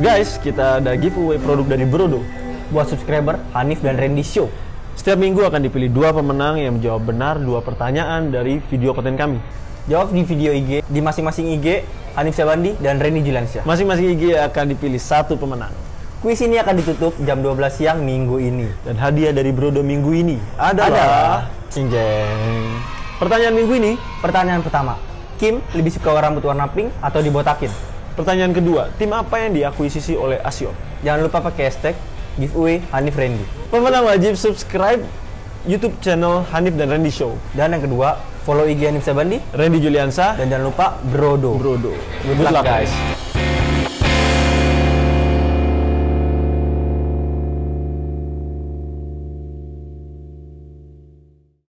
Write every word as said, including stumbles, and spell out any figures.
Guys, kita ada giveaway produk dari Brodo. Buat subscriber Hanif dan Randy Show. Setiap minggu akan dipilih dua pemenang yang menjawab benar dua pertanyaan dari video konten kami. Jawab di video I G, di masing-masing I G, Hanif Syabandi dan Randy Juliansyah. Masing-masing I G akan dipilih satu pemenang. Kuis ini akan ditutup jam dua belas siang minggu ini. Dan hadiah dari Brodo minggu ini adalah... Adalah... Cinjeng. Pertanyaan minggu ini, Pertanyaan pertama, Kim lebih suka rambut warna pink atau dibotakin? pertanyaan kedua, tim apa yang diakuisisi oleh Asio? Jangan lupa pakai hashtag giveaway Hanif Randy. Pemenang wajib subscribe YouTube channel Hanif dan Randy Show. Dan yang kedua, follow I G Hanif Syabandi, Randy Juliansyah dan jangan lupa Brodo. Brodo. Good luck, guys.